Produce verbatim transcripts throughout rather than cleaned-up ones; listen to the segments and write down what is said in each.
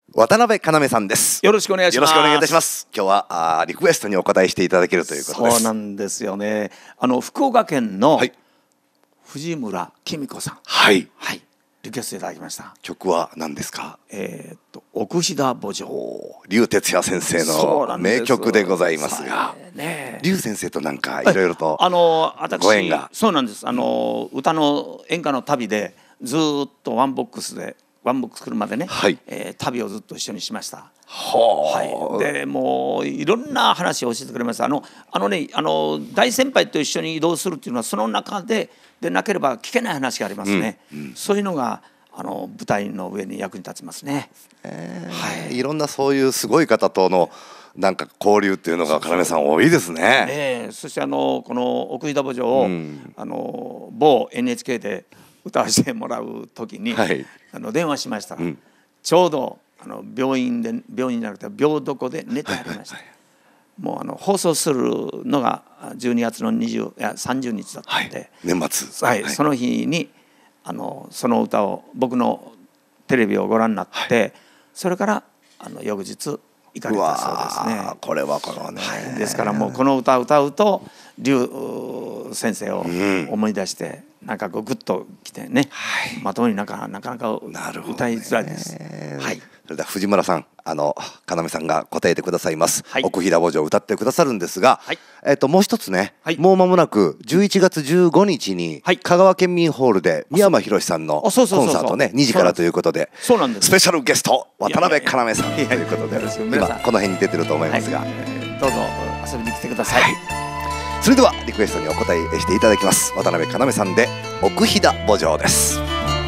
渡辺要さんです。 よろしくお願いします。 よろしくお願いいたします。今日はあリクエストにお答えしていただけるということです。 そうなんですよね。あの福岡県のはい藤村紀美子さん、 はいはい、リクエストいただきました。 曲は何ですか？ えーっと奥飛騨墓場、 竜哲也先生の名曲でございますが、 ね、 竜先生となんかいろいろとあの私ご縁が。 そうなんです。あの歌の演歌の旅でずっとワンボックスでワンボックス車でね、 はい、 えー、旅をずっと一緒にしました。 ははい、でもういろんな話を教えてくれました。あのあのねあの大先輩と一緒に移動するっていうのはその中ででなければ聞けない話がありますね。うんうん、そういうのがあの舞台の上に役に立ちますね。 えーはい、いろんなそういうすごい方とのなんか交流っていうのが要さん多いですね。 えー、そしてあのこの奥飛騨墓場を、うん、あの某 エヌエイチケー で歌わせてもらう時に、はい、あの電話しましたら、うん、ちょうどあの病院で病院じゃなくて病床で寝てありました。はいはいはい、もうあの放送するのがじゅうにがつのにじゅういやさんじゅうにちだったんで、はい、 年末、 はいはい、その日にあのその歌を僕のテレビをご覧になって、はい、それからあの翌日行かれたそうですね。 これはこのね、 はい、ですからもうこの歌を歌うと竜先生を思い出して、うん、なんかこうグッときてね、はい、まともになんかなかなか歌いづらいです。はい、 それでは藤村さん、あの要さんが答えてくださいます、はい、奥飛騨墓場を歌ってくださるんですが、はい、えー、ともう一つね、はい、もう間もなくじゅういちがつじゅうごにちに香川県民ホールで三山ひろしさんのコンサートねにじからということで、 そうなんです。 スペシャルゲスト渡辺要さんということで、今この辺に出てると思いますが、はい、 どうぞ遊びに来てください。はい、 それではリクエストにお答えしていただきます。渡辺要さんで奥飛騨墓場です。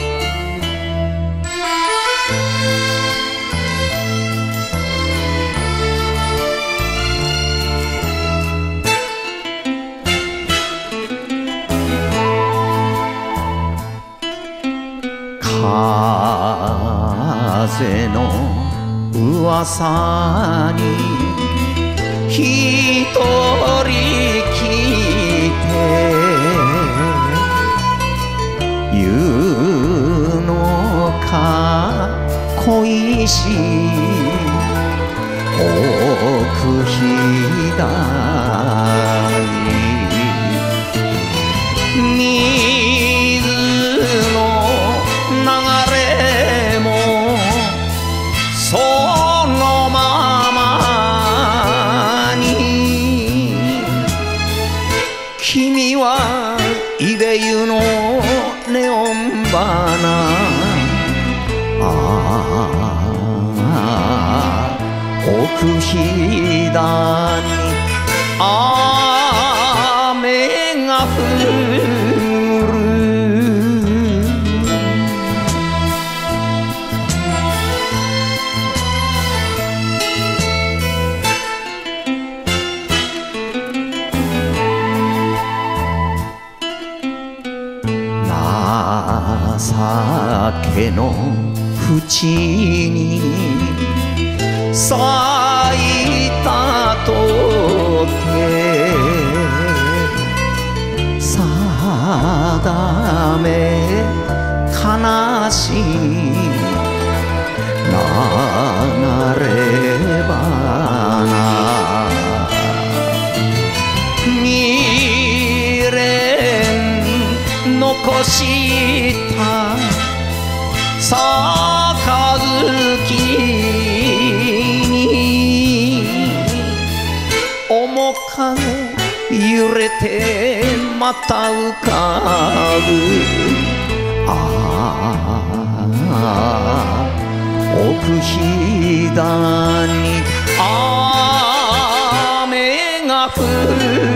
風の噂に一人来て言うのか恋し奥飛騨に水の流れもそのままに君はイベユのネオン花ああ奥飛騨に雨が降る情けの淵に咲いたとて定め悲しい流れ花未練残した杯に面影揺れてまた浮かぶああ奥飛騨に雨が降る